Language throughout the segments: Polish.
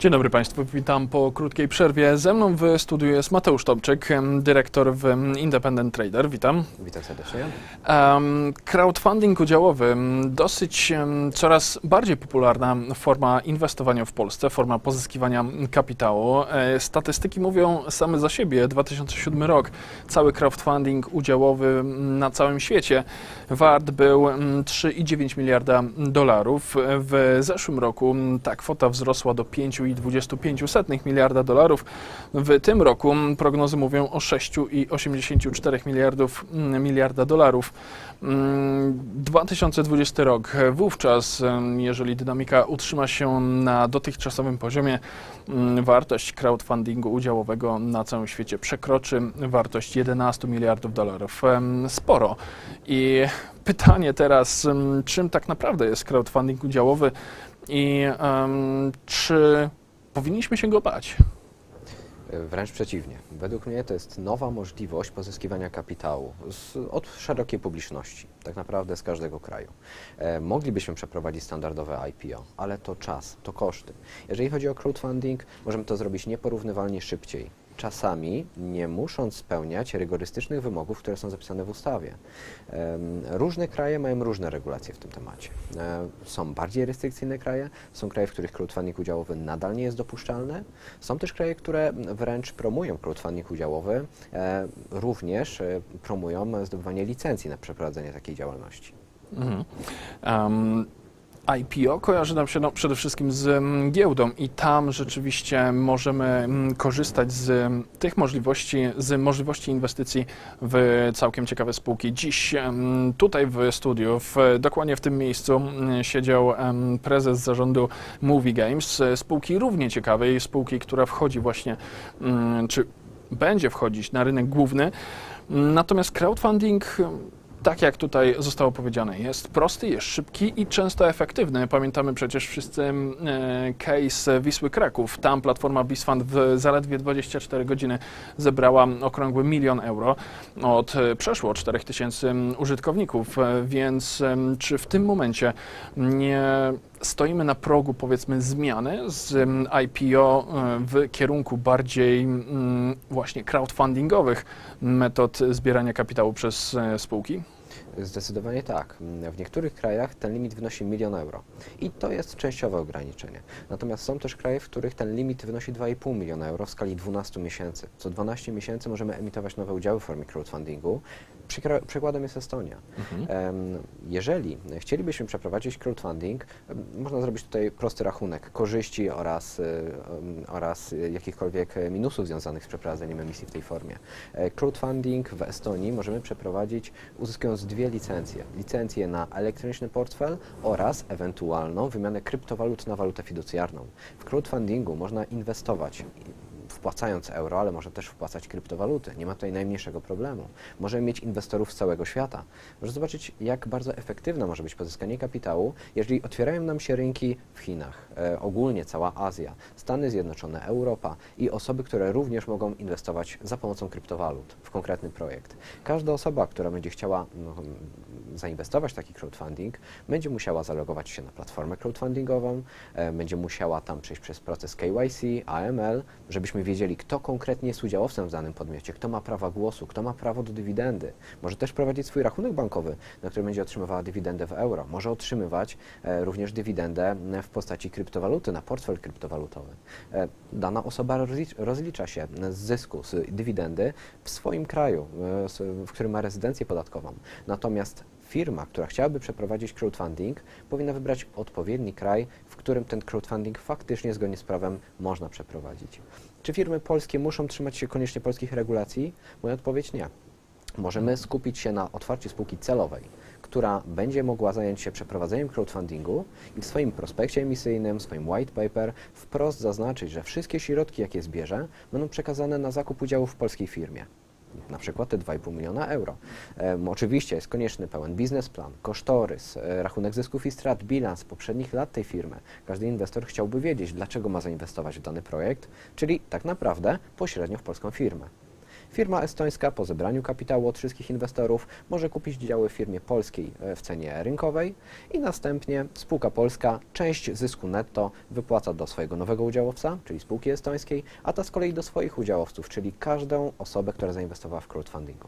Dzień dobry Państwu, witam po krótkiej przerwie. Ze mną w studiu jest Mateusz Tomczyk, dyrektor w Independent Trader. Witam. Witam serdecznie. Crowdfunding udziałowy, dosyć coraz bardziej popularna forma inwestowania w Polsce, forma pozyskiwania kapitału. Statystyki mówią same za siebie. 2007 rok, cały crowdfunding udziałowy na całym świecie wart był 3,9 miliarda dolarów. W zeszłym roku ta kwota wzrosła do 5,25 miliarda dolarów. W tym roku prognozy mówią o 6,84 miliarda dolarów. 2020 rok. Wówczas, jeżeli dynamika utrzyma się na dotychczasowym poziomie, wartość crowdfundingu udziałowego na całym świecie przekroczy wartość 11 miliardów dolarów. Sporo. I pytanie teraz, czym tak naprawdę jest crowdfunding udziałowy i czy powinniśmy się go bać? Wręcz przeciwnie. Według mnie to jest nowa możliwość pozyskiwania kapitału od szerokiej publiczności, tak naprawdę z każdego kraju. Moglibyśmy przeprowadzić standardowe IPO, ale to czas, to koszty. Jeżeli chodzi o crowdfunding, możemy to zrobić nieporównywalnie szybciej. Czasami nie musząc spełniać rygorystycznych wymogów, które są zapisane w ustawie. Różne kraje mają różne regulacje w tym temacie. Są bardziej restrykcyjne kraje, są kraje, w których crowdfunding udziałowy nadal nie jest dopuszczalny. Są też kraje, które wręcz promują crowdfunding udziałowy, również promują zdobywanie licencji na przeprowadzenie takiej działalności. IPO kojarzy nam się przede wszystkim z giełdą i tam rzeczywiście możemy korzystać z tych możliwości, z możliwości inwestycji w całkiem ciekawe spółki. Dziś tutaj w studiu, dokładnie w tym miejscu siedział prezes zarządu Movie Games, spółki równie ciekawej, spółki, która wchodzi właśnie, czy będzie wchodzić na rynek główny. Natomiast crowdfunding, tak jak tutaj zostało powiedziane, jest prosty, jest szybki i często efektywny. Pamiętamy przecież wszyscy case Wisły Kraków. Tam platforma BizFund w zaledwie 24 godziny zebrała okrągły 1 000 000 euro od przeszło 4000 użytkowników. Więc czy w tym momencie nie stoimy na progu, powiedzmy, zmiany z IPO w kierunku bardziej właśnie crowdfundingowych metod zbierania kapitału przez spółki? Zdecydowanie tak. W niektórych krajach ten limit wynosi 1 000 000 euro i to jest częściowe ograniczenie. Natomiast są też kraje, w których ten limit wynosi 2,5 miliona euro w skali 12 miesięcy. Co 12 miesięcy możemy emitować nowe udziały w formie crowdfundingu. Przykładem jest Estonia. Jeżeli chcielibyśmy przeprowadzić crowdfunding, można zrobić tutaj prosty rachunek korzyści oraz jakichkolwiek minusów związanych z przeprowadzeniem emisji w tej formie. Crowdfunding w Estonii możemy przeprowadzić uzyskując 2 licencje. Licencję na elektroniczny portfel oraz ewentualną wymianę kryptowalut na walutę fiducjarną. W crowdfundingu można inwestować wpłacając euro, ale może też wpłacać kryptowaluty. Nie ma tutaj najmniejszego problemu. Możemy mieć inwestorów z całego świata. Można zobaczyć, jak bardzo efektywne może być pozyskanie kapitału, jeżeli otwierają nam się rynki w Chinach, ogólnie cała Azja, Stany Zjednoczone, Europa i osoby, które również mogą inwestować za pomocą kryptowalut w konkretny projekt. Każda osoba, która będzie chciała zainwestować w taki crowdfunding, będzie musiała zalogować się na platformę crowdfundingową, będzie musiała tam przejść przez proces KYC, AML, żebyśmy wiedzieli, kto konkretnie jest udziałowcem w danym podmiocie, kto ma prawa głosu, kto ma prawo do dywidendy. Może też prowadzić swój rachunek bankowy, na którym będzie otrzymywała dywidendę w euro. Może otrzymywać również dywidendę w postaci kryptowaluty, na portfel kryptowalutowy. Dana osoba rozlicza się z zysku, z dywidendy w swoim kraju, w którym ma rezydencję podatkową. Natomiast firma, która chciałaby przeprowadzić crowdfunding, powinna wybrać odpowiedni kraj, w którym ten crowdfunding faktycznie zgodnie z prawem można przeprowadzić. Czy firmy polskie muszą trzymać się koniecznie polskich regulacji? Moja odpowiedź nie. Możemy skupić się na otwarciu spółki celowej, która będzie mogła zająć się przeprowadzeniem crowdfundingu i w swoim prospekcie emisyjnym, w swoim white paper wprost zaznaczyć, że wszystkie środki, jakie zbierze, będą przekazane na zakup udziałów w polskiej firmie. Na przykład te 2,5 miliona euro. Oczywiście jest konieczny pełen biznesplan, kosztorys, rachunek zysków i strat, bilans poprzednich lat tej firmy. Każdy inwestor chciałby wiedzieć, dlaczego ma zainwestować w dany projekt, czyli tak naprawdę pośrednio w polską firmę. Firma estońska po zebraniu kapitału od wszystkich inwestorów może kupić działy w firmie polskiej w cenie rynkowej i następnie spółka polska część zysku netto wypłaca do swojego nowego udziałowca, czyli spółki estońskiej, a ta z kolei do swoich udziałowców, czyli każdą osobę, która zainwestowała w crowdfundingu.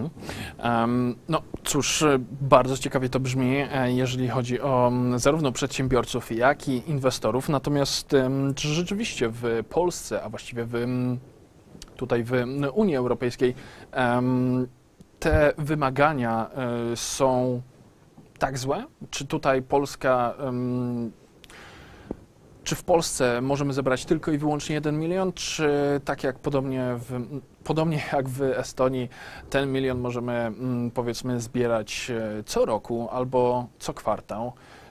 No cóż, bardzo ciekawie to brzmi, jeżeli chodzi o zarówno przedsiębiorców, jak i inwestorów. Natomiast czy rzeczywiście w Polsce, a właściwie tutaj w Unii Europejskiej te wymagania są tak złe? Czy tutaj Polska... Czy w Polsce możemy zebrać tylko i wyłącznie 1 milion, czy tak jak podobnie jak w Estonii, ten milion możemy powiedzmy zbierać co roku albo co kwartał?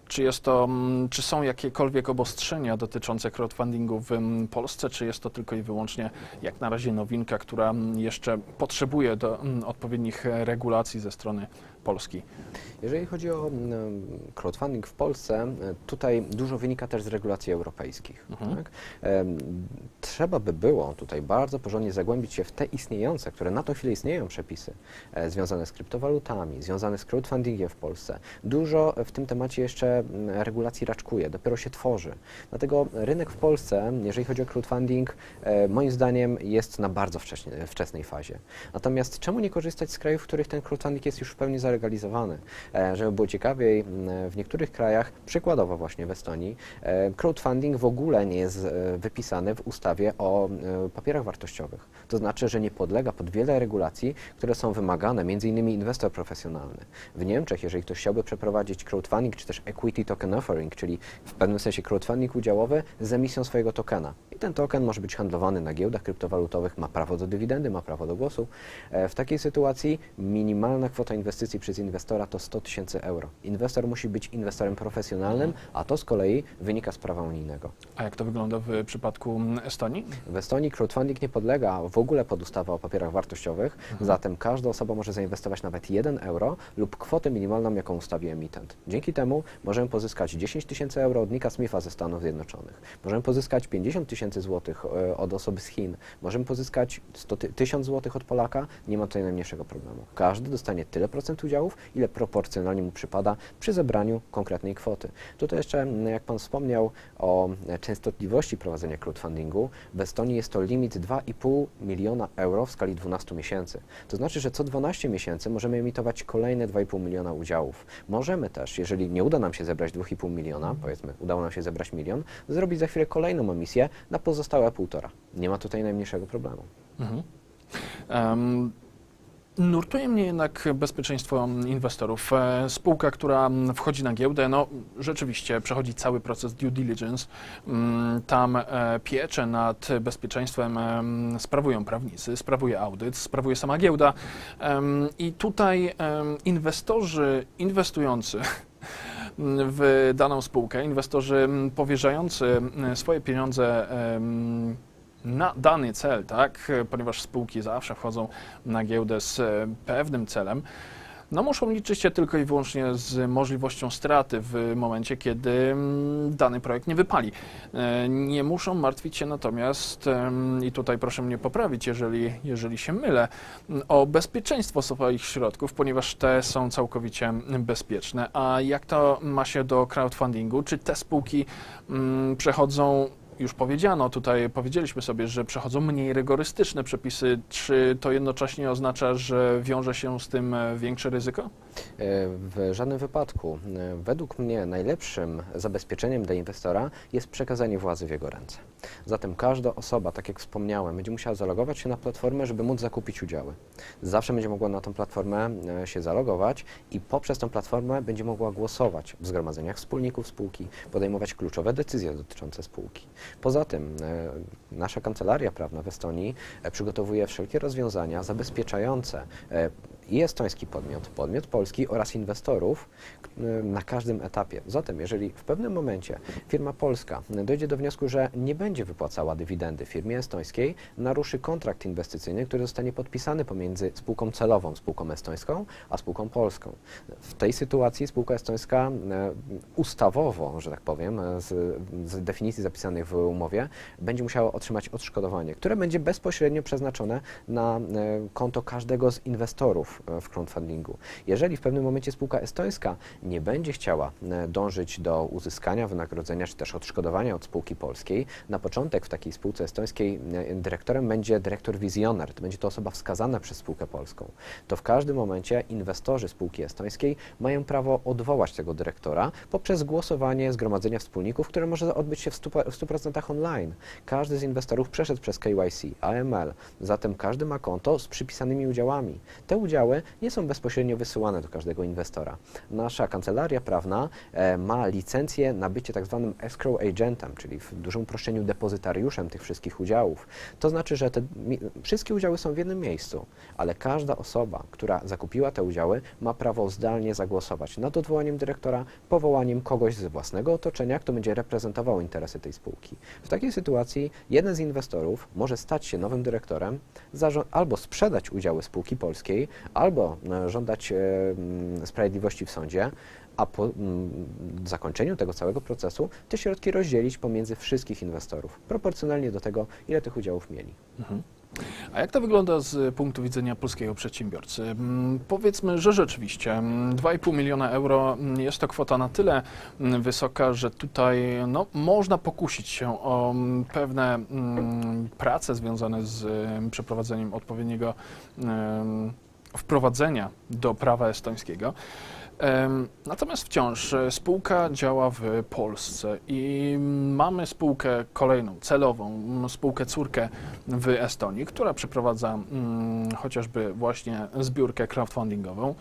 Czy są jakiekolwiek obostrzenia dotyczące crowdfundingu w Polsce, czy jest to tylko i wyłącznie jak na razie nowinka, która jeszcze potrzebuje odpowiednich regulacji ze strony Polski? Jeżeli chodzi o crowdfunding w Polsce, tutaj dużo wynika też z regulacji europejskich. Tak? Trzeba by było tutaj bardzo porządnie zagłębić się w te istniejące, które na tą chwilę istnieją przepisy związane z kryptowalutami, związane z crowdfundingiem w Polsce. Dużo w tym temacie jeszcze regulacji raczkuje, dopiero się tworzy. Dlatego rynek w Polsce, jeżeli chodzi o crowdfunding, moim zdaniem jest na bardzo wczesnej fazie. Natomiast czemu nie korzystać z krajów, w których ten crowdfunding jest już w pełni zalegalizowany? Żeby było ciekawiej, w niektórych krajach, przykładowo właśnie w Estonii, crowdfunding w ogóle nie jest wypisany w ustawie o papierach wartościowych. To znaczy, że nie podlega pod wiele regulacji, które są wymagane, m.in. inwestor profesjonalny. W Niemczech, jeżeli ktoś chciałby przeprowadzić crowdfunding, czy też equity token offering, czyli w pewnym sensie crowdfunding udziałowy z emisją swojego tokena. I ten token może być handlowany na giełdach kryptowalutowych, ma prawo do dywidendy, ma prawo do głosu. W takiej sytuacji minimalna kwota inwestycji przez inwestora to 100 000 euro. Inwestor musi być inwestorem profesjonalnym, a to z kolei wynika z prawa unijnego. A jak to wygląda w przypadku Estonii? W Estonii crowdfunding nie podlega w ogóle pod ustawę o papierach wartościowych, zatem każda osoba może zainwestować nawet 1 euro lub kwotę minimalną, jaką ustawi emitent. Dzięki temu możemy pozyskać 10 000 euro od Nicka Smitha ze Stanów Zjednoczonych. Możemy pozyskać 50 000 złotych od osoby z Chin. Możemy pozyskać 1000 złotych od Polaka. Nie ma tutaj najmniejszego problemu. Każdy dostanie tyle procent udziałów, ile proporcjonalnie mu przypada przy zebraniu konkretnej kwoty. Tutaj jeszcze, jak Pan wspomniał o częstotliwości prowadzenia crowdfundingu, w Estonii jest to limit 2,5 miliona euro w skali 12 miesięcy. To znaczy, że co 12 miesięcy możemy emitować kolejne 2,5 miliona udziałów. Możemy też, jeżeli nie uda nam się zebrać 2,5 miliona, powiedzmy udało nam się zebrać 1 milion, zrobić za chwilę kolejną emisję na pozostałe 1,5. Nie ma tutaj najmniejszego problemu. Nurtuje mnie jednak bezpieczeństwo inwestorów. Spółka, która wchodzi na giełdę, no rzeczywiście przechodzi cały proces due diligence. Tam pieczę nad bezpieczeństwem sprawują prawnicy, sprawuje audyt, sprawuje sama giełda. I tutaj inwestorzy inwestujący w daną spółkę, inwestorzy powierzający swoje pieniądze na dany cel, tak, ponieważ spółki zawsze wchodzą na giełdę z pewnym celem, no muszą liczyć się tylko i wyłącznie z możliwością straty w momencie, kiedy dany projekt nie wypali. Nie muszą martwić się natomiast, i tutaj proszę mnie poprawić, jeżeli się mylę, o bezpieczeństwo swoich środków, ponieważ te są całkowicie bezpieczne. A jak to ma się do crowdfundingu? Czy te spółki przechodzą, już powiedzieliśmy sobie, że przechodzą mniej rygorystyczne przepisy. Czy to jednocześnie oznacza, że wiąże się z tym większe ryzyko? W żadnym wypadku. Według mnie najlepszym zabezpieczeniem dla inwestora jest przekazanie władzy w jego ręce. Zatem każda osoba, tak jak wspomniałem, będzie musiała zalogować się na platformę, żeby móc zakupić udziały. Zawsze będzie mogła na tą platformę się zalogować i poprzez tą platformę będzie mogła głosować w zgromadzeniach wspólników spółki, podejmować kluczowe decyzje dotyczące spółki. Poza tym nasza kancelaria prawna w Estonii przygotowuje wszelkie rozwiązania zabezpieczające i estoński podmiot polski oraz inwestorów na każdym etapie. Zatem, jeżeli w pewnym momencie firma polska dojdzie do wniosku, że nie będzie wypłacała dywidendy firmie estońskiej, naruszy kontrakt inwestycyjny, który zostanie podpisany pomiędzy spółką celową, spółką estońską, a spółką polską. W tej sytuacji spółka estońska ustawowo, że tak powiem, z definicji zapisanych w umowie, będzie musiała otrzymać odszkodowanie, które będzie bezpośrednio przeznaczone na konto każdego z inwestorów w crowdfundingu. Jeżeli w pewnym momencie spółka estońska nie będzie chciała dążyć do uzyskania wynagrodzenia czy też odszkodowania od spółki polskiej, na początek w takiej spółce estońskiej dyrektorem będzie dyrektor wizjoner, to będzie to osoba wskazana przez spółkę polską. To w każdym momencie inwestorzy spółki estońskiej mają prawo odwołać tego dyrektora poprzez głosowanie zgromadzenia wspólników, które może odbyć się w 100% online. Każdy z inwestorów przeszedł przez KYC, AML, zatem każdy ma konto z przypisanymi udziałami. Te udziały nie są bezpośrednio wysyłane do każdego inwestora. Nasza kancelaria prawna ma licencję na bycie tak zwanym escrow agentem, czyli w dużym uproszczeniu depozytariuszem tych wszystkich udziałów. To znaczy, że te wszystkie udziały są w jednym miejscu, ale każda osoba, która zakupiła te udziały, ma prawo zdalnie zagłosować nad odwołaniem dyrektora, powołaniem kogoś z własnego otoczenia, kto będzie reprezentował interesy tej spółki. W takiej sytuacji jeden z inwestorów może stać się nowym dyrektorem, albo sprzedać udziały spółki polskiej, albo żądać sprawiedliwości w sądzie, a po zakończeniu tego całego procesu te środki rozdzielić pomiędzy wszystkich inwestorów, proporcjonalnie do tego, ile tych udziałów mieli. A jak to wygląda z punktu widzenia polskiego przedsiębiorcy? Powiedzmy, że rzeczywiście 2,5 miliona euro jest to kwota na tyle wysoka, że tutaj można pokusić się o pewne prace związane z przeprowadzeniem odpowiedniego wprowadzenia do prawa estońskiego. Natomiast wciąż spółka działa w Polsce i mamy spółkę kolejną, celową, spółkę córkę w Estonii, która przeprowadza chociażby właśnie zbiórkę crowdfundingową.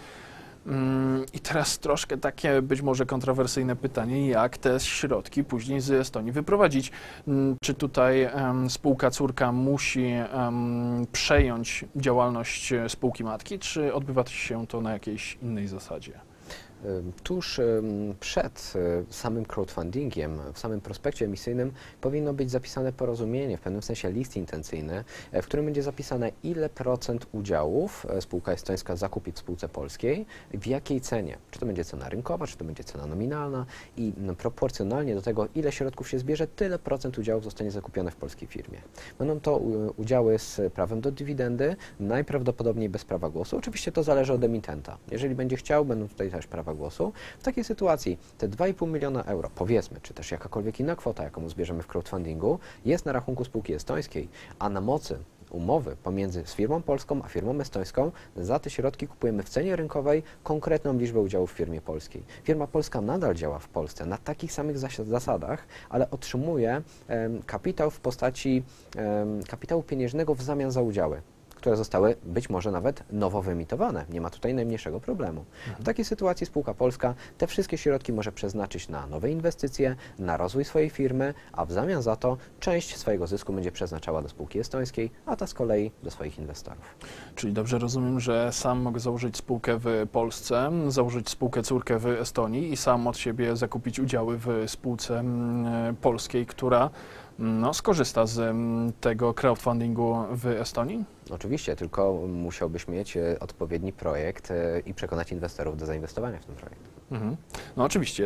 I teraz troszkę takie być może kontrowersyjne pytanie, jak te środki później z Estonii wyprowadzić? Czy tutaj spółka córka musi przejąć działalność spółki matki, czy odbywa się to na jakiejś innej zasadzie? Tuż przed samym crowdfundingiem, w samym prospekcie emisyjnym powinno być zapisane porozumienie, w pewnym sensie list intencyjny, w którym będzie zapisane, ile procent udziałów spółka estońska zakupi w spółce polskiej, w jakiej cenie. Czy to będzie cena rynkowa, czy to będzie cena nominalna i proporcjonalnie do tego, ile środków się zbierze, tyle procent udziałów zostanie zakupione w polskiej firmie. Będą to udziały z prawem do dywidendy, najprawdopodobniej bez prawa głosu. Oczywiście to zależy od emitenta. Jeżeli będzie chciał, będą tutaj też prawa głosu. W takiej sytuacji te 2,5 miliona euro, powiedzmy, czy też jakakolwiek inna kwota, jaką zbierzemy w crowdfundingu, jest na rachunku spółki estońskiej, a na mocy umowy pomiędzy firmą polską a firmą estońską za te środki kupujemy w cenie rynkowej konkretną liczbę udziałów w firmie polskiej. Firma polska nadal działa w Polsce na takich samych zasadach, ale otrzymuje kapitał w postaci kapitału pieniężnego w zamian za udziały, które zostały być może nawet nowo wyemitowane. Nie ma tutaj najmniejszego problemu. W takiej sytuacji spółka polska te wszystkie środki może przeznaczyć na nowe inwestycje, na rozwój swojej firmy, a w zamian za to część swojego zysku będzie przeznaczała do spółki estońskiej, a ta z kolei do swoich inwestorów. Czyli dobrze rozumiem, że sam mogę założyć spółkę w Polsce, założyć spółkę córkę w Estonii i sam od siebie zakupić udziały w spółce polskiej, która skorzysta z tego crowdfundingu w Estonii? Oczywiście, tylko musiałbyś mieć odpowiedni projekt i przekonać inwestorów do zainwestowania w ten projekt. No oczywiście,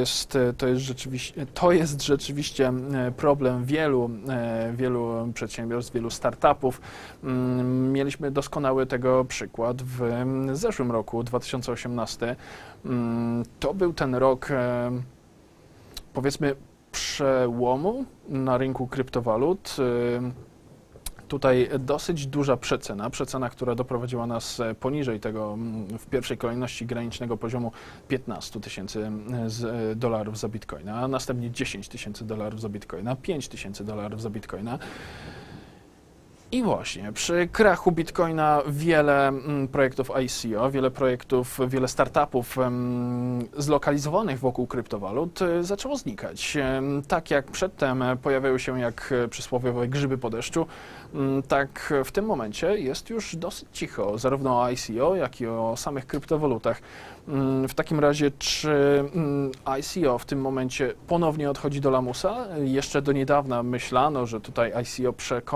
to jest rzeczywiście problem wielu przedsiębiorstw, wielu startupów. Mieliśmy doskonały tego przykład w zeszłym roku, 2018. To był ten rok, powiedzmy, przełomu na rynku kryptowalut. Tutaj dosyć duża przecena, która doprowadziła nas poniżej tego w pierwszej kolejności granicznego poziomu 15 tysięcy dolarów za bitcoina, a następnie 10 tysięcy dolarów za bitcoina, 5 tysięcy dolarów za bitcoina. I właśnie, przy krachu Bitcoina wiele projektów ICO, wiele projektów, wiele startupów zlokalizowanych wokół kryptowalut zaczęło znikać. Tak jak przedtem pojawiały się jak przysłowiowe grzyby po deszczu, tak w tym momencie jest już dosyć cicho, zarówno o ICO, jak i o samych kryptowalutach. W takim razie, czy ICO w tym momencie ponownie odchodzi do lamusa? Jeszcze do niedawna myślano, że tutaj ICO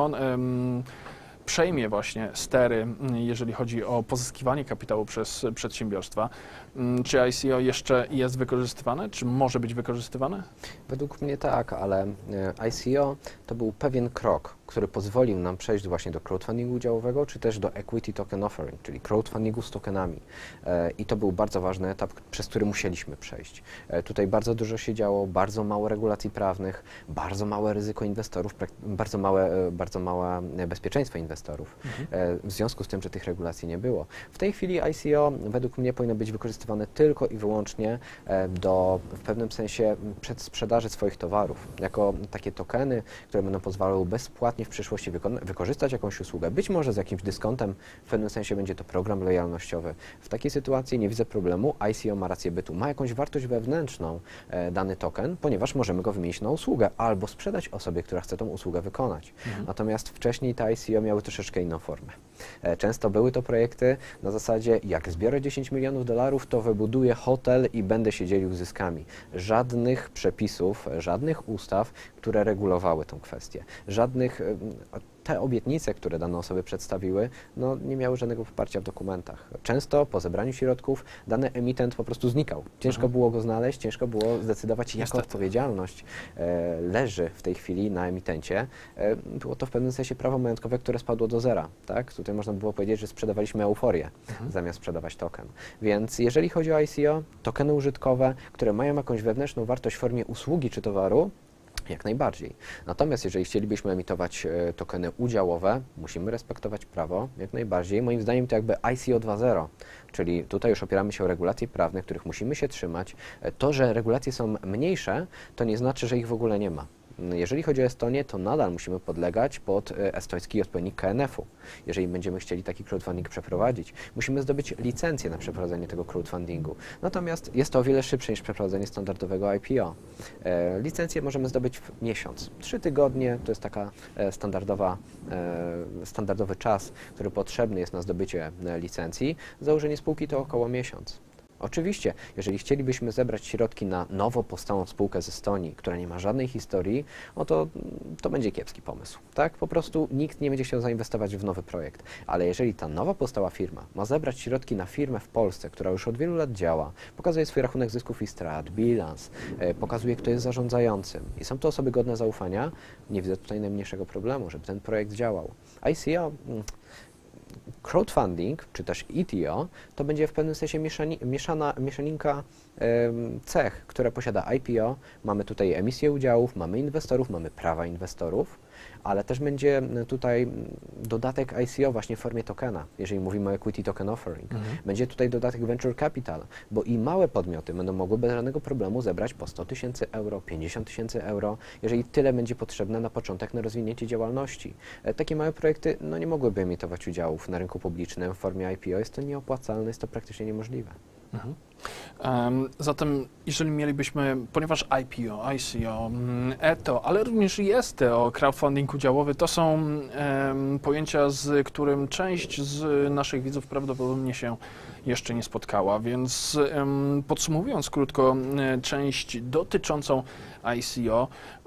przejmie właśnie stery, jeżeli chodzi o pozyskiwanie kapitału przez przedsiębiorstwa. Czy ICO jeszcze jest wykorzystywane? Czy może być wykorzystywane? Według mnie tak, ale ICO to był pewien krok, który pozwolił nam przejść właśnie do crowdfundingu udziałowego, czy też do equity token offering, czyli crowdfundingu z tokenami. I to był bardzo ważny etap, przez który musieliśmy przejść. Tutaj bardzo dużo się działo, bardzo mało regulacji prawnych, bardzo małe ryzyko inwestorów, bardzo małe bezpieczeństwo inwestorów. W związku z tym, że tych regulacji nie było. W tej chwili ICO według mnie powinno być wykorzystywane tylko i wyłącznie w pewnym sensie przedsprzedaży swoich towarów, jako takie tokeny, które będą pozwalały bezpłatnie w przyszłości wykorzystać jakąś usługę, być może z jakimś dyskontem, w pewnym sensie będzie to program lojalnościowy. W takiej sytuacji nie widzę problemu, ICO ma rację bytu, ma jakąś wartość wewnętrzną dany token, ponieważ możemy go wymienić na usługę albo sprzedać osobie, która chce tą usługę wykonać. Natomiast wcześniej te ICO miały troszeczkę inną formę. Często były to projekty na zasadzie, jak zbiorę 10 milionów dolarów, to wybuduję hotel i będę się dzielił zyskami. Żadnych przepisów, żadnych ustaw, które regulowały tą kwestię. Te obietnice, które dane osoby przedstawiły, no, nie miały żadnego poparcia w dokumentach. Często po zebraniu środków dany emitent po prostu znikał. Ciężko było go znaleźć, ciężko było zdecydować, jaka odpowiedzialność leży w tej chwili na emitencie. Było to w pewnym sensie prawo majątkowe, które spadło do zera. Tak? Tutaj można było powiedzieć, że sprzedawaliśmy euforię zamiast sprzedawać token. Więc jeżeli chodzi o ICO, tokeny użytkowe, które mają jakąś wewnętrzną wartość w formie usługi czy towaru, jak najbardziej. Natomiast jeżeli chcielibyśmy emitować tokeny udziałowe, musimy respektować prawo, jak najbardziej. Moim zdaniem to jakby ICO 2.0, czyli tutaj już opieramy się o regulacje prawne, których musimy się trzymać. To, że regulacje są mniejsze, to nie znaczy, że ich w ogóle nie ma. Jeżeli chodzi o Estonię, to nadal musimy podlegać pod estoński odpowiednik KNF-u. Jeżeli będziemy chcieli taki crowdfunding przeprowadzić, musimy zdobyć licencję na przeprowadzenie tego crowdfundingu. Natomiast jest to o wiele szybsze niż przeprowadzenie standardowego IPO. Licencję możemy zdobyć w miesiąc. 3 tygodnie to jest taka standardowy czas, który potrzebny jest na zdobycie licencji. Założenie spółki to około miesiąc. Oczywiście, jeżeli chcielibyśmy zebrać środki na nowo powstałą spółkę z Estonii, która nie ma żadnej historii, no to będzie kiepski pomysł. Tak? Po prostu nikt nie będzie chciał zainwestować w nowy projekt. Ale jeżeli ta nowo powstała firma ma zebrać środki na firmę w Polsce, która już od wielu lat działa, pokazuje swój rachunek zysków i strat, bilans, pokazuje, kto jest zarządzającym i są to osoby godne zaufania, nie widzę tutaj najmniejszego problemu, żeby ten projekt działał. ICO... Crowdfunding, czy też ETO, to będzie w pewnym sensie mieszaninka cech, które posiada IPO. Mamy tutaj emisję udziałów, mamy inwestorów, mamy prawa inwestorów, ale też będzie tutaj dodatek ICO właśnie w formie tokena, jeżeli mówimy o Equity Token Offering. Będzie tutaj dodatek Venture Capital, bo i małe podmioty będą mogły bez żadnego problemu zebrać po 100 000 euro, 50 000 euro, jeżeli tyle będzie potrzebne na początek na rozwinięcie działalności. Takie małe projekty nie mogłyby emitować udziałów na rynku publicznym w formie IPO. Jest to nieopłacalne, jest to praktycznie niemożliwe. Zatem, jeżeli mielibyśmy, ponieważ IPO, ICO, ETO, ale również i STO, crowdfunding udziałowy, to są pojęcia, z którym część z naszych widzów prawdopodobnie się jeszcze nie spotkała, więc podsumowując krótko część dotyczącą ICO,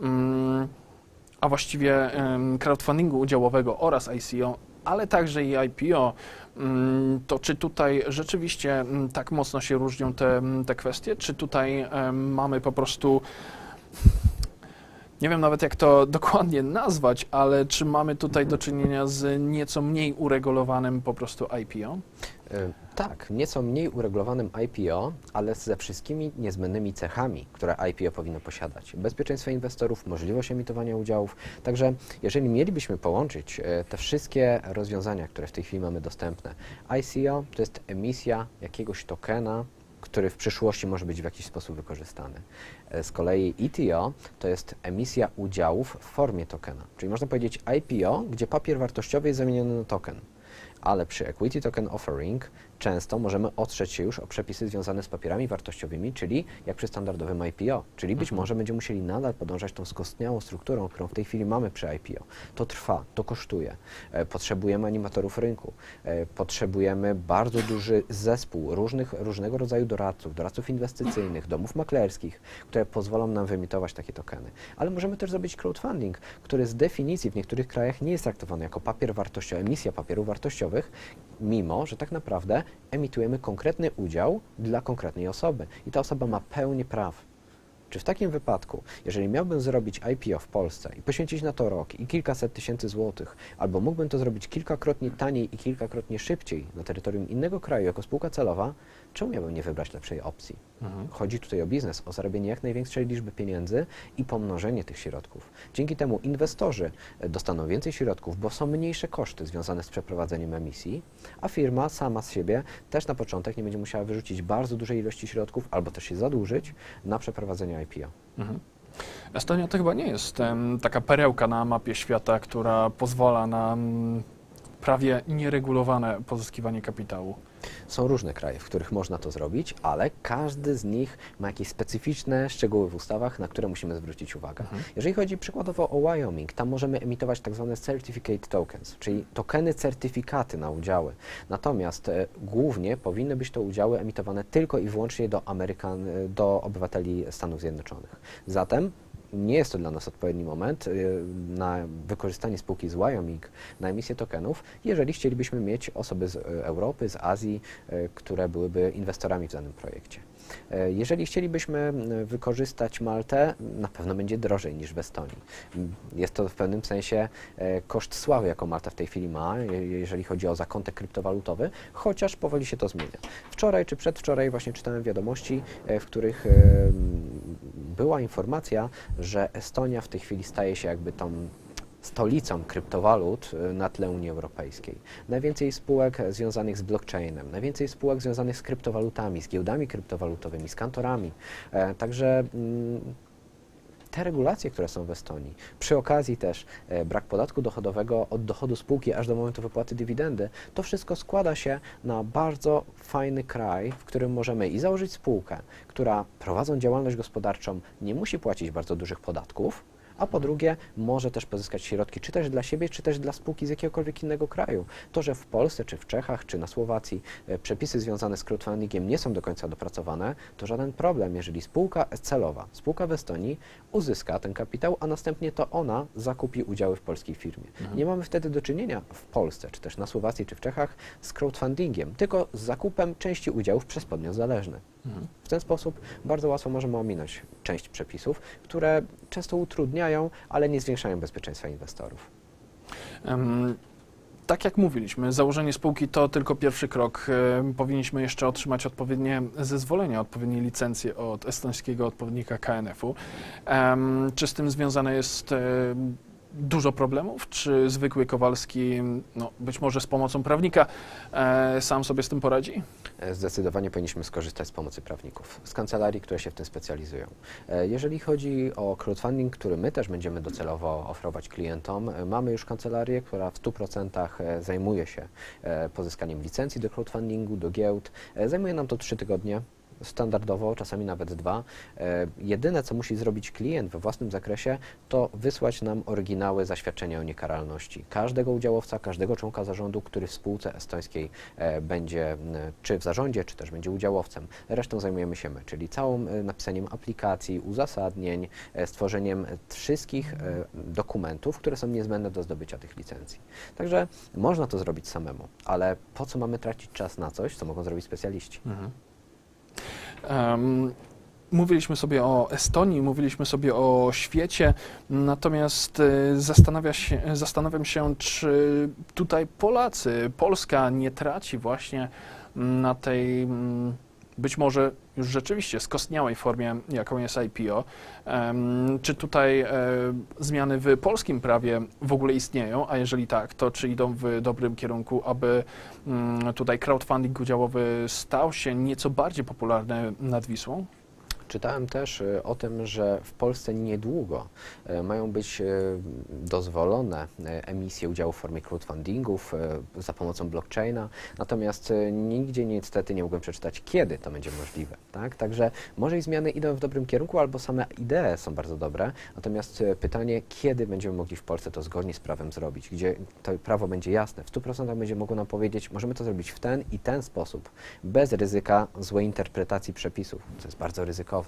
a właściwie crowdfundingu udziałowego oraz ICO, ale także i IPO, to czy tutaj rzeczywiście tak mocno się różnią te kwestie, czy tutaj mamy po prostu, nie wiem nawet jak to dokładnie nazwać, ale czy mamy tutaj do czynienia z nieco mniej uregulowanym po prostu IPO? Tak, nieco mniej uregulowanym IPO, ale ze wszystkimi niezbędnymi cechami, które IPO powinno posiadać. Bezpieczeństwo inwestorów, możliwość emitowania udziałów. Także jeżeli mielibyśmy połączyć te wszystkie rozwiązania, które w tej chwili mamy dostępne, ICO to jest emisja jakiegoś tokena, który w przyszłości może być w jakiś sposób wykorzystany. Z kolei ETO to jest emisja udziałów w formie tokena, czyli można powiedzieć IPO, gdzie papier wartościowy jest zamieniony na token. Ale przy Equity Token Offering często możemy otrzeć się już o przepisy związane z papierami wartościowymi, czyli jak przy standardowym IPO. Czyli być może będziemy musieli nadal podążać tą skostniałą strukturą, którą w tej chwili mamy przy IPO. To trwa, to kosztuje. Potrzebujemy animatorów rynku. Potrzebujemy bardzo duży zespół różnego rodzaju doradców inwestycyjnych, domów maklerskich, które pozwolą nam wyemitować takie tokeny. Ale możemy też zrobić crowdfunding, który z definicji w niektórych krajach nie jest traktowany jako papier wartościowy, emisja papierów wartościowych, mimo że tak naprawdę emitujemy konkretny udział dla konkretnej osoby i ta osoba ma pełnię praw. Czy w takim wypadku, jeżeli miałbym zrobić IPO w Polsce i poświęcić na to rok i kilkaset tysięcy złotych, albo mógłbym to zrobić kilkakrotnie taniej i kilkakrotnie szybciej na terytorium innego kraju jako spółka celowa, czemu miałbym nie wybrać lepszej opcji? Chodzi tutaj o biznes, o zarabianie jak największej liczby pieniędzy i pomnożenie tych środków. Dzięki temu inwestorzy dostaną więcej środków, bo są mniejsze koszty związane z przeprowadzeniem emisji, a firma sama z siebie też na początek nie będzie musiała wyrzucić bardzo dużej ilości środków albo też się zadłużyć na przeprowadzenie IPO. Estonia to chyba nie jest taka perełka na mapie świata, która pozwala na prawie nieregulowane pozyskiwanie kapitału. Są różne kraje, w których można to zrobić, ale każdy z nich ma jakieś specyficzne szczegóły w ustawach, na które musimy zwrócić uwagę. Jeżeli chodzi przykładowo o Wyoming, tam możemy emitować tak zwane certificate tokens, czyli tokeny certyfikaty na udziały. Natomiast głównie powinny być to udziały emitowane tylko i wyłącznie do obywateli Stanów Zjednoczonych. Zatem nie jest to dla nas odpowiedni moment na wykorzystanie spółki z Wyoming na emisję tokenów, jeżeli chcielibyśmy mieć osoby z Europy, z Azji, które byłyby inwestorami w danym projekcie. Jeżeli chcielibyśmy wykorzystać Maltę, na pewno będzie drożej niż w Estonii. Jest to w pewnym sensie koszt sławy, jaką Malta w tej chwili ma, jeżeli chodzi o zakątek kryptowalutowy, chociaż powoli się to zmienia. Wczoraj czy przedwczoraj właśnie czytałem wiadomości, w których była informacja, że Estonia w tej chwili staje się jakby tą stolicą kryptowalut na tle Unii Europejskiej. Najwięcej spółek związanych z blockchainem, najwięcej spółek związanych z kryptowalutami, z giełdami kryptowalutowymi, z kantorami. Także te regulacje, które są w Estonii, przy okazji też brak podatku dochodowego od dochodu spółki aż do momentu wypłaty dywidendy, to wszystko składa się na bardzo fajny kraj, w którym możemy i założyć spółkę, która prowadząc działalność gospodarczą nie musi płacić bardzo dużych podatków, a po drugie może też pozyskać środki czy też dla siebie, czy też dla spółki z jakiegokolwiek innego kraju. To, że w Polsce, czy w Czechach, czy na Słowacji przepisy związane z crowdfundingiem nie są do końca dopracowane, to żaden problem, jeżeli spółka celowa, spółka w Estonii uzyska ten kapitał, a następnie to ona zakupi udziały w polskiej firmie. Nie mamy wtedy do czynienia w Polsce, czy też na Słowacji, czy w Czechach z crowdfundingiem, tylko z zakupem części udziałów przez podmiot zależny. W ten sposób bardzo łatwo możemy ominąć część przepisów, które często utrudniają, ale nie zwiększają bezpieczeństwa inwestorów. Tak jak mówiliśmy, założenie spółki to tylko pierwszy krok. Powinniśmy jeszcze otrzymać odpowiednie zezwolenia, odpowiednie licencje od estońskiego odpowiednika KNF-u. Czy z tym związane jest dużo problemów? Czy zwykły Kowalski, no, być może z pomocą prawnika, sam sobie z tym poradzi? Zdecydowanie powinniśmy skorzystać z pomocy prawników, z kancelarii, które się w tym specjalizują. Jeżeli chodzi o crowdfunding, który my też będziemy docelowo oferować klientom, mamy już kancelarię, która w 100% zajmuje się pozyskaniem licencji do crowdfundingu, do giełd. Zajmuje nam to 3 tygodnie. Standardowo, czasami nawet 2. Jedyne, co musi zrobić klient we własnym zakresie, to wysłać nam oryginały zaświadczenia o niekaralności każdego udziałowca, każdego członka zarządu, który w spółce estońskiej będzie czy w zarządzie, czy też będzie udziałowcem. Resztą zajmujemy się my, czyli całym napisaniem aplikacji, uzasadnień, stworzeniem wszystkich dokumentów, które są niezbędne do zdobycia tych licencji. Także można to zrobić samemu, ale po co mamy tracić czas na coś, co mogą zrobić specjaliści? Mówiliśmy sobie o Estonii, mówiliśmy sobie o świecie, natomiast zastanawiam się, czy tutaj Polska nie traci właśnie na tej być może już rzeczywiście skostniałej formie, jaką jest IPO. Czy tutaj zmiany w polskim prawie w ogóle istnieją, a jeżeli tak, to czy idą w dobrym kierunku, aby tutaj crowdfunding udziałowy stał się nieco bardziej popularny nad Wisłą? Czytałem też o tym, że w Polsce niedługo mają być dozwolone emisje udziałów w formie crowdfundingów za pomocą blockchaina, natomiast nigdzie niestety nie mogłem przeczytać, kiedy to będzie możliwe. Tak? Także może i zmiany idą w dobrym kierunku, albo same idee są bardzo dobre, natomiast pytanie, kiedy będziemy mogli w Polsce to zgodnie z prawem zrobić, gdzie to prawo będzie jasne, w 100% będzie mogło nam powiedzieć, możemy to zrobić w ten i ten sposób, bez ryzyka złej interpretacji przepisów, co jest bardzo ryzykowne.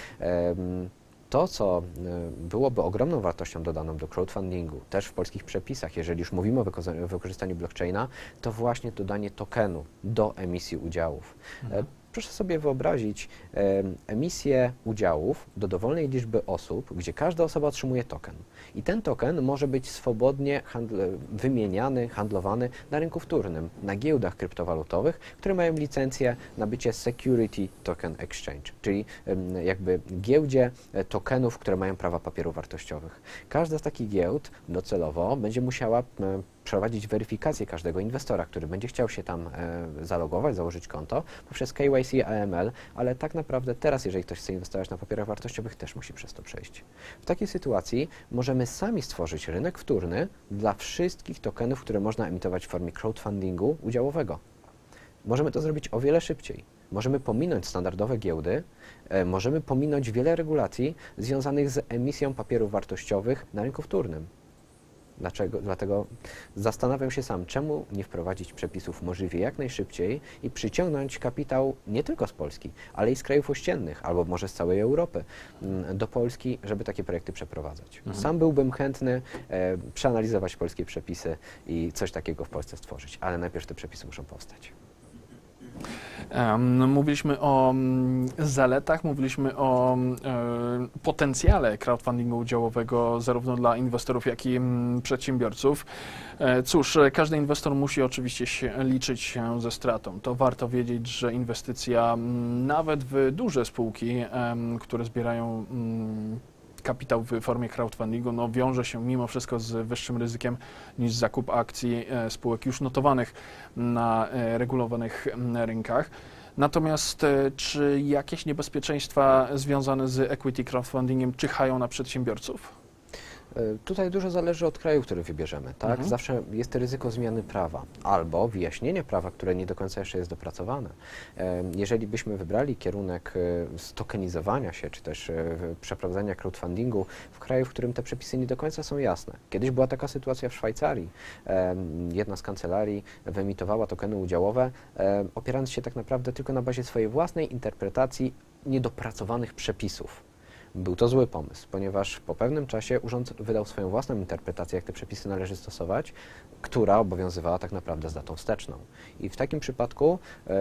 To, co byłoby ogromną wartością dodaną do crowdfundingu, też w polskich przepisach, jeżeli już mówimy o wykorzystaniu blockchaina, to właśnie dodanie tokenu do emisji udziałów. Proszę sobie wyobrazić emisję udziałów do dowolnej liczby osób, gdzie każda osoba otrzymuje token. I ten token może być swobodnie wymieniany, handlowany na rynku wtórnym, na giełdach kryptowalutowych, które mają licencję na bycie Security Token Exchange, czyli jakby giełdzie tokenów, które mają prawa papierów wartościowych. Każda z takich giełd docelowo będzie musiała przeprowadzić weryfikację każdego inwestora, który będzie chciał się tam zalogować, założyć konto poprzez KYC, AML, ale tak naprawdę teraz, jeżeli ktoś chce inwestować na papierach wartościowych, też musi przez to przejść. W takiej sytuacji możemy sami stworzyć rynek wtórny dla wszystkich tokenów, które można emitować w formie crowdfundingu udziałowego. Możemy to zrobić o wiele szybciej. Możemy pominąć standardowe giełdy, możemy pominąć wiele regulacji związanych z emisją papierów wartościowych na rynku wtórnym. Dlaczego? Dlatego zastanawiam się sam, czemu nie wprowadzić przepisów możliwie jak najszybciej i przyciągnąć kapitał nie tylko z Polski, ale i z krajów ościennych, albo może z całej Europy do Polski, żeby takie projekty przeprowadzać. Sam byłbym chętny przeanalizować polskie przepisy i coś takiego w Polsce stworzyć, ale najpierw te przepisy muszą powstać. Mówiliśmy o zaletach, mówiliśmy o potencjale crowdfundingu udziałowego zarówno dla inwestorów, jak i przedsiębiorców. Cóż, każdy inwestor musi oczywiście liczyć się ze stratą. To warto wiedzieć, że inwestycja nawet w duże spółki, które zbierają kapitał w formie crowdfundingu, no, wiąże się mimo wszystko z wyższym ryzykiem niż zakup akcji spółek już notowanych na regulowanych rynkach. Natomiast czy jakieś niebezpieczeństwa związane z equity crowdfundingiem czyhają na przedsiębiorców? Tutaj dużo zależy od kraju, który wybierzemy, tak? Zawsze jest ryzyko zmiany prawa albo wyjaśnienia prawa, które nie do końca jeszcze jest dopracowane. Jeżeli byśmy wybrali kierunek stokenizowania się, czy też przeprowadzania crowdfundingu w kraju, w którym te przepisy nie do końca są jasne. Kiedyś była taka sytuacja w Szwajcarii. Jedna z kancelarii wyemitowała tokeny udziałowe, opierając się tak naprawdę tylko na bazie swojej własnej interpretacji niedopracowanych przepisów. Był to zły pomysł, ponieważ po pewnym czasie urząd wydał swoją własną interpretację, jak te przepisy należy stosować, która obowiązywała tak naprawdę z datą wsteczną. I w takim przypadku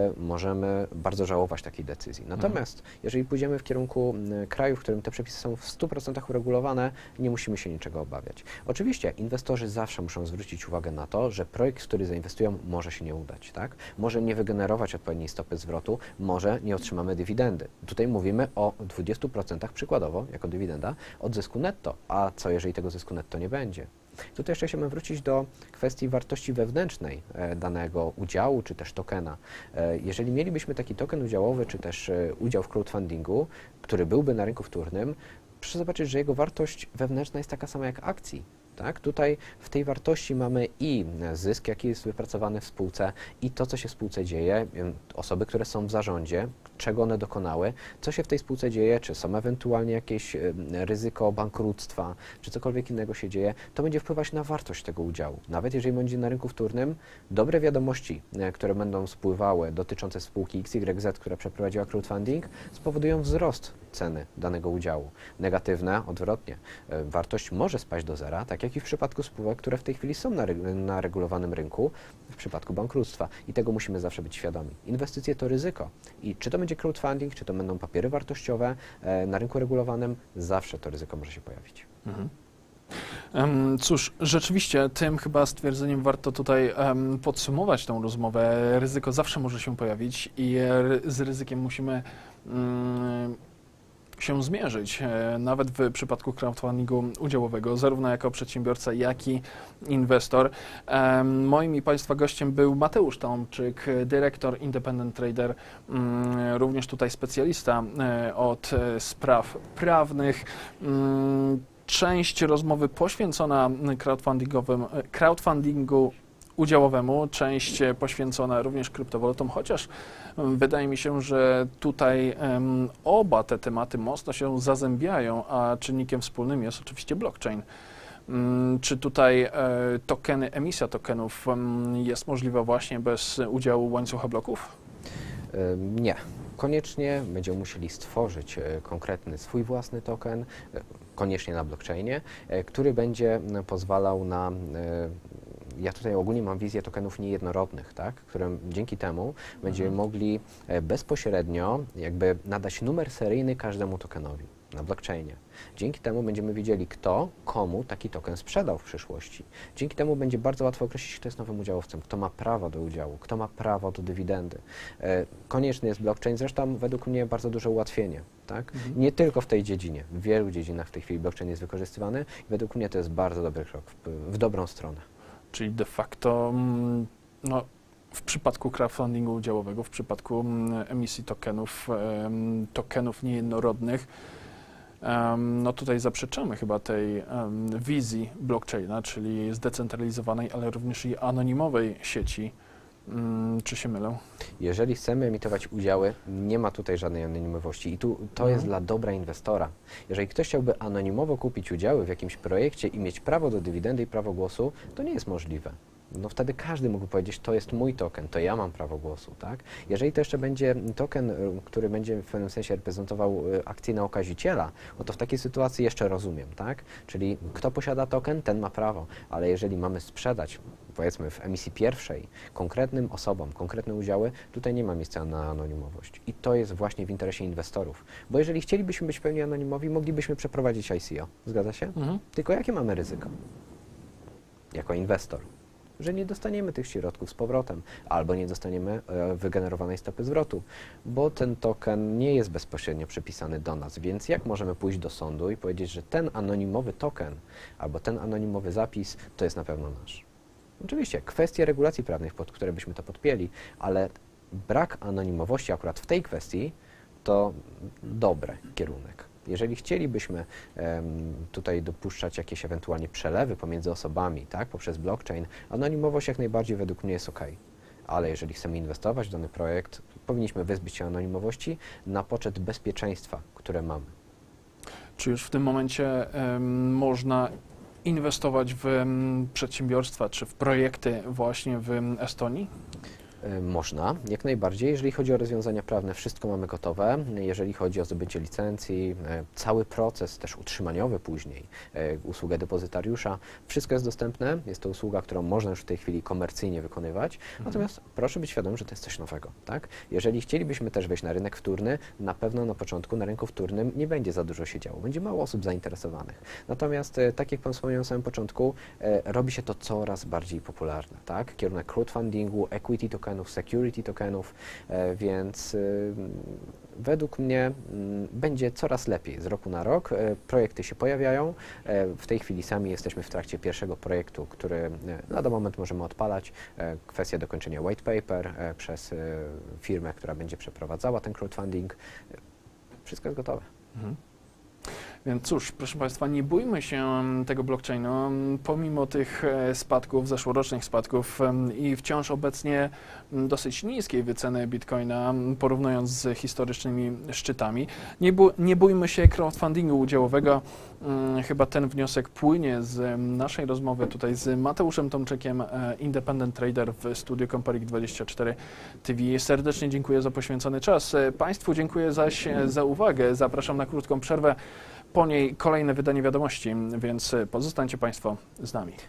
możemy bardzo żałować takiej decyzji. Natomiast jeżeli pójdziemy w kierunku kraju, w którym te przepisy są w 100% uregulowane, nie musimy się niczego obawiać. Oczywiście inwestorzy zawsze muszą zwrócić uwagę na to, że projekt, w który zainwestują, może się nie udać, tak? Może nie wygenerować odpowiedniej stopy zwrotu, może nie otrzymamy dywidendy. Tutaj mówimy o 20% przykładowo, jako dywidenda, od zysku netto. A co jeżeli tego zysku netto nie będzie? Tutaj jeszcze chciałbym wrócić do kwestii wartości wewnętrznej danego udziału, czy też tokena. Jeżeli mielibyśmy taki token udziałowy, czy też udział w crowdfundingu, który byłby na rynku wtórnym, proszę zobaczyć, że jego wartość wewnętrzna jest taka sama jak akcji. Tak? Tutaj w tej wartości mamy i zysk, jaki jest wypracowany w spółce, i to, co się w spółce dzieje, osoby, które są w zarządzie, czego one dokonały, co się w tej spółce dzieje, czy są ewentualnie jakieś ryzyko bankructwa, czy cokolwiek innego się dzieje, to będzie wpływać na wartość tego udziału. Nawet jeżeli będzie na rynku wtórnym, dobre wiadomości, które będą spływały dotyczące spółki XYZ, która przeprowadziła crowdfunding, spowodują wzrost ceny danego udziału. Negatywne, odwrotnie. Wartość może spaść do zera, tak jak i w przypadku spółek, które w tej chwili są na regulowanym rynku, w przypadku bankructwa. I tego musimy zawsze być świadomi. Inwestycje to ryzyko. I czy to będzie crowdfunding, czy to będą papiery wartościowe na rynku regulowanym, zawsze to ryzyko może się pojawić. Cóż, rzeczywiście tym chyba stwierdzeniem warto tutaj podsumować tę rozmowę. Ryzyko zawsze może się pojawić i z ryzykiem musimy się zmierzyć, nawet w przypadku crowdfundingu udziałowego, zarówno jako przedsiębiorca, jak i inwestor. Moim i Państwa gościem był Mateusz Tomczyk, dyrektor Independent Trader, również tutaj specjalista od spraw prawnych. Część rozmowy poświęcona crowdfundingu udziałowemu, część poświęcona również kryptowalutom, chociaż wydaje mi się, że tutaj oba te tematy mocno się zazębiają, a czynnikiem wspólnym jest oczywiście blockchain. Czy tutaj emisja tokenów jest możliwa właśnie bez udziału łańcucha bloków? Nie. Koniecznie będziemy musieli stworzyć konkretny swój własny token, koniecznie na blockchainie, który będzie pozwalał na ja tutaj ogólnie mam wizję tokenów niejednorodnych, tak, które dzięki temu będziemy mogli bezpośrednio jakby nadać numer seryjny każdemu tokenowi na blockchainie. Dzięki temu będziemy wiedzieli, kto komu taki token sprzedał w przyszłości. Dzięki temu będzie bardzo łatwo określić, kto jest nowym udziałowcem, kto ma prawo do udziału, kto ma prawo do dywidendy. Konieczny jest blockchain, zresztą według mnie bardzo duże ułatwienie. Tak? Nie tylko w tej dziedzinie, w wielu dziedzinach w tej chwili blockchain jest wykorzystywany i według mnie to jest bardzo dobry krok w dobrą stronę. Czyli de facto no, w przypadku crowdfundingu udziałowego, w przypadku emisji tokenów niejednorodnych, no tutaj zaprzeczamy chyba tej wizji blockchaina, czyli zdecentralizowanej, ale również i anonimowej sieci. Czy się mylę? Jeżeli chcemy emitować udziały, nie ma tutaj żadnej anonimowości i to jest dla dobra inwestora. Jeżeli ktoś chciałby anonimowo kupić udziały w jakimś projekcie i mieć prawo do dywidendy i prawo głosu, to nie jest możliwe. No wtedy każdy mógł powiedzieć, to jest mój token, to ja mam prawo głosu, tak? Jeżeli to jeszcze będzie token, który będzie w pewnym sensie reprezentował akcję na okaziciela, no to w takiej sytuacji jeszcze rozumiem, tak? Czyli kto posiada token, ten ma prawo, ale jeżeli mamy sprzedać, powiedzmy w emisji pierwszej, konkretnym osobom, konkretne udziały, tutaj nie ma miejsca na anonimowość. I to jest właśnie w interesie inwestorów. Bo jeżeli chcielibyśmy być w pełni anonimowi, moglibyśmy przeprowadzić ICO. Zgadza się? Tylko jakie mamy ryzyko? Jako inwestor. Że nie dostaniemy tych środków z powrotem, albo nie dostaniemy wygenerowanej stopy zwrotu, bo ten token nie jest bezpośrednio przypisany do nas, więc jak możemy pójść do sądu i powiedzieć, że ten anonimowy token, albo ten anonimowy zapis, to jest na pewno nasz. Oczywiście kwestie regulacji prawnych, pod które byśmy to podpięli, ale brak anonimowości akurat w tej kwestii to dobry kierunek. Jeżeli chcielibyśmy tutaj dopuszczać jakieś ewentualnie przelewy pomiędzy osobami, tak, poprzez blockchain, anonimowość jak najbardziej według mnie jest OK. Ale jeżeli chcemy inwestować w dany projekt, powinniśmy wyzbyć się anonimowości na poczet bezpieczeństwa, które mamy. Czy już w tym momencie można inwestować w przedsiębiorstwa czy w projekty właśnie w Estonii? Można, jak najbardziej. Jeżeli chodzi o rozwiązania prawne, wszystko mamy gotowe. Jeżeli chodzi o zdobycie licencji, cały proces też utrzymaniowy później, usługę depozytariusza, wszystko jest dostępne. Jest to usługa, którą można już w tej chwili komercyjnie wykonywać. Natomiast proszę być świadomym, że to jest coś nowego. Tak? Jeżeli chcielibyśmy też wejść na rynek wtórny, na pewno na początku na rynku wtórnym nie będzie za dużo się działo. Będzie mało osób zainteresowanych. Natomiast, tak jak Pan wspomniał na samym początku, robi się to coraz bardziej popularne. Tak? Kierunek crowdfundingu, equity tokenów, security tokenów, więc według mnie będzie coraz lepiej z roku na rok. Projekty się pojawiają. W tej chwili sami jesteśmy w trakcie pierwszego projektu, który lada moment możemy odpalać. Kwestia dokończenia white paper przez firmę, która będzie przeprowadzała ten crowdfunding. Wszystko jest gotowe. Więc cóż, proszę Państwa, nie bójmy się tego blockchainu, pomimo tych spadków, zeszłorocznych spadków i wciąż obecnie dosyć niskiej wyceny Bitcoina, porównując z historycznymi szczytami. Nie bójmy się crowdfundingu udziałowego. Chyba ten wniosek płynie z naszej rozmowy tutaj z Mateuszem Tomczykiem, Independent Trader w studiu Comparik24 TV. Serdecznie dziękuję za poświęcony czas. Państwu dziękuję zaś za uwagę. Zapraszam na krótką przerwę. Po niej kolejne wydanie wiadomości, więc pozostańcie Państwo z nami.